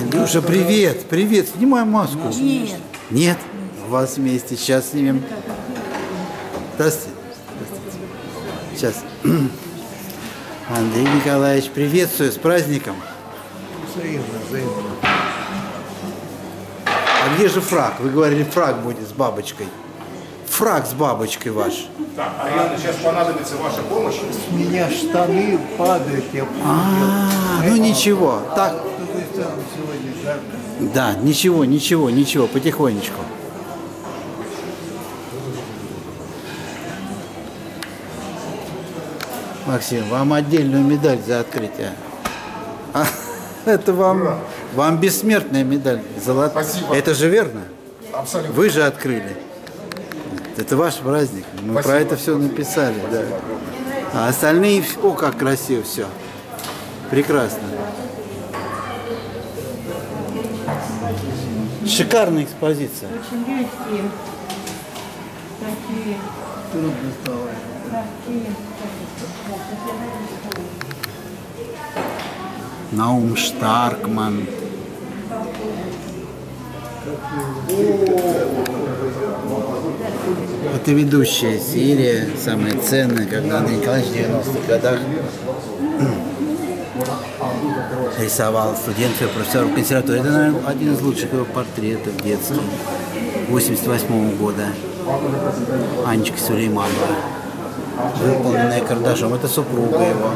Илюша, привет, привет, снимай маску. Нет. Нет? У вас вместе, сейчас снимем. Здравствуйте. Сейчас. Андрей Николаевич, приветствую, с праздником. Взаимно, взаимно. А где же фрак? Вы говорили, фрак будет с бабочкой. Фрак с бабочкой ваш. Так, Ариана, сейчас понадобится ваша помощь. С меня штаны падают, я Ну ничего, так. сегодня жарко. Да, ничего, потихонечку. Максим, вам отдельную медаль за открытие. Это вам бессмертная медаль. Спасибо. Это же верно? Абсолютно. Вы же открыли. Это ваш праздник. Мы Спасибо. про это все написали. Да. А остальные, о, как красиво все. Прекрасно. Шикарная экспозиция. Очень легкие. Такие. Трудно стало. Такие. Наум Штаркман. Это ведущая серия, самая ценная, когда Андрей Николаевич в 90-х годах рисовал студентов и профессоров консерватории. Это, наверное, один из лучших его портретов детских. 88 года. Анечка Сулейманова. Выполненная карандашом. Это супруга его.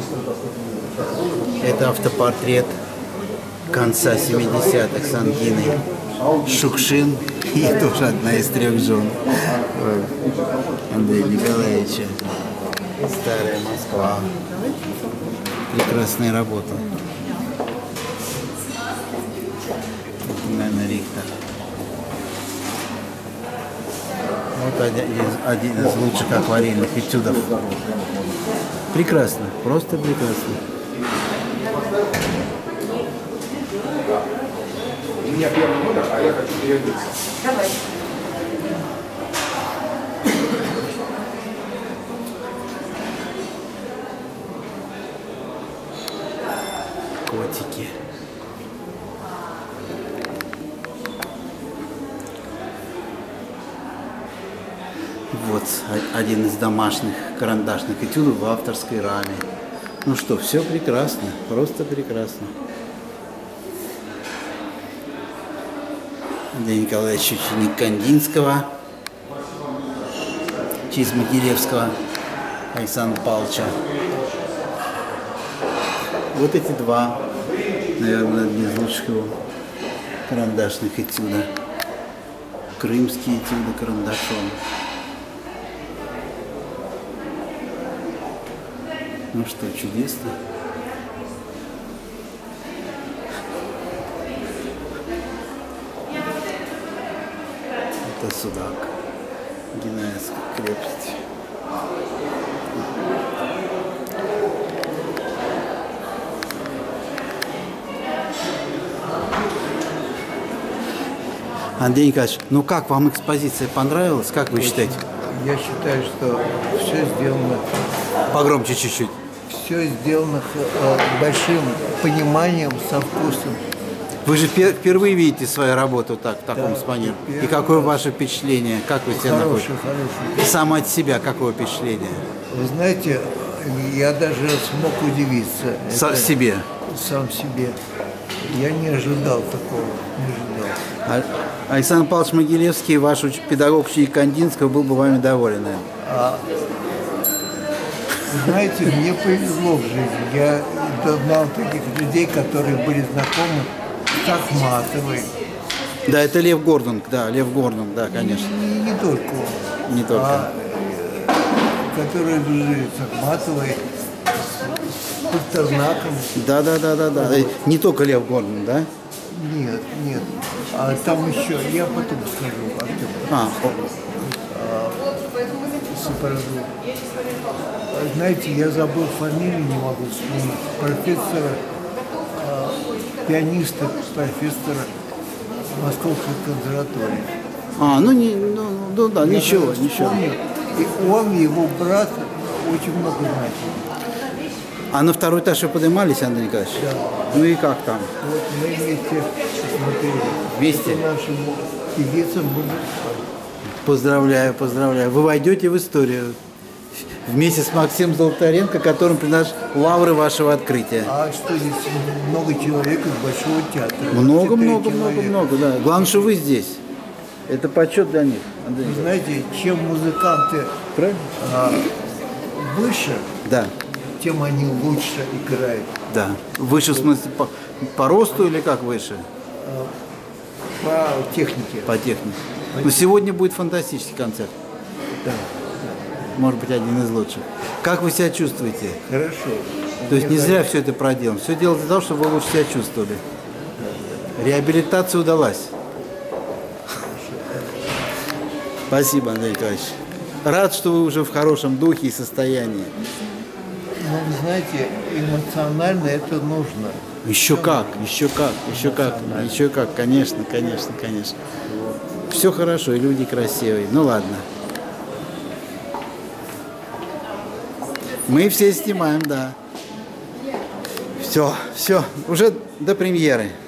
Это автопортрет конца 70-х с ангиной. Шукшин. И тоже одна из 3 жен Андрея Николаевича. Старая Москва. Прекрасная работа. Наверное, Рихтер. Вот один из лучших акварельных этюдов. Прекрасно, просто прекрасно. У меня первый номер, а я хочу переодеться. Давай. Котики. Вот один из домашних карандашных этюдов в авторской раме. Ну что, все прекрасно, просто прекрасно. Андрей Николаевич ученик Кандинского, через Могилевского Александра Павловича. Вот эти два, наверное, одни из лучших его карандашных этюдов. Крымские этюды карандашом. Ну что, чудесно. Это Судак, Генуэзская крепость. Андрей Николаевич, ну как вам экспозиция понравилась? Как вы считаете? Я считаю, что все сделано, Погромче чуть-чуть. все сделано большим пониманием, со вкусом. Вы же впервые видите свою работу так, в таком исполнении. И какое ваше впечатление? Как вы себя находите? Хороший. И сам от себя какое впечатление? Вы знаете, я даже смог удивиться. Это Себе. Сам себе. Я не ожидал такого, не ожидал. Александр Павлович Могилевский, ваш педагог ученик Кандинского, был бы вами доволен, наверное. Знаете, мне повезло в жизни. Я знал таких людей, которые были знакомы с Ахматовой. Да, это Лев Гордон, да, Лев Гордон, да, конечно. Не только он. Не только. Которые дружили с Ахматовой, с Пастернаком. Да. Не только Лев Гордон, да? Нет. А там еще, я потом скажу, Артем. Сопровожу. Знаете, я забыл фамилию, не могу вспомнить. Профессора, пианиста, профессора Московской консерватории. Ничего. И он, его брат, очень много значили. А на второй этаж вы поднимались, Андрей Николаевич? Да. Ну и как там? Вот мы вместе смотрели. Вместе? Это нашим певицам будет. Поздравляю, поздравляю. Вы войдете в историю вместе с Максимом Золотаренко, которым приносит лавры вашего открытия. А что здесь много человек из Большого театра? Много, 23 много, много, человека. много, да. Главное, что вы здесь. Это почет для них, Андрей Вы Николаевич. знаете, чем музыканты Правильно? выше, Да, тем они лучше играют. да. Выше в смысле по росту или как выше? По технике. По технике. Но сегодня будет фантастический концерт. Да. Может быть, один из лучших. Как вы себя чувствуете? Хорошо. То есть не зря все это проделано. Все дело для того, чтобы вы лучше себя чувствовали. Реабилитация удалась. Спасибо, Андрей Николаевич. Рад, что вы уже в хорошем духе и состоянии. Ну, вы знаете, эмоционально это нужно. Еще как, еще как, еще как, еще как, конечно, конечно, конечно. Все хорошо, и люди красивые. Ну ладно. Мы все снимаем, да. Все, все, уже до премьеры.